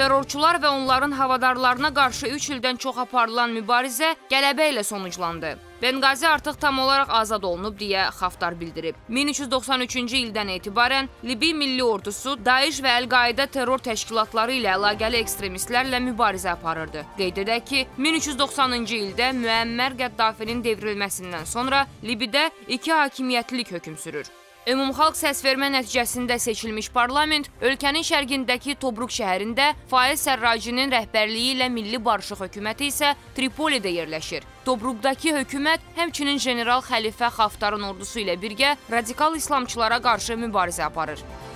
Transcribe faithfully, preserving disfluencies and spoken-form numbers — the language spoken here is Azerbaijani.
Terrorçular və onların havadarlarına qarşı üç ildən çox aparılan mübarizə qələbə ilə sonuclandı. Benqazi artıq tam olaraq azad olunub deyə Xaftar bildirib. min üç yüz doxsan üçüncü ildən etibarən Libiya Milli Ordusu Daesh və Əl-Qaidə terror təşkilatları ilə əlaqəli ekstremistlərlə mübarizə aparırdı. Qeyd edək ki, min üç yüz doxsanıncı ildə Müəmmər Qəddafinin devrilməsindən sonra Libiyada iki hakimiyyətlilik hökm sürür. Ümumxalq səsvermə nəticəsində seçilmiş parlament ölkənin şərqindəki Tobruk şəhərində, Faiz Sərracinin rəhbərliyi ilə Milli Barışıq hökuməti isə Tripolidə yerləşir. Tobrukdakı hökumət həmçinin General Xəlifə Xaftarın ordusu ilə birgə radikal İslamçılara qarşı mübarizə aparır.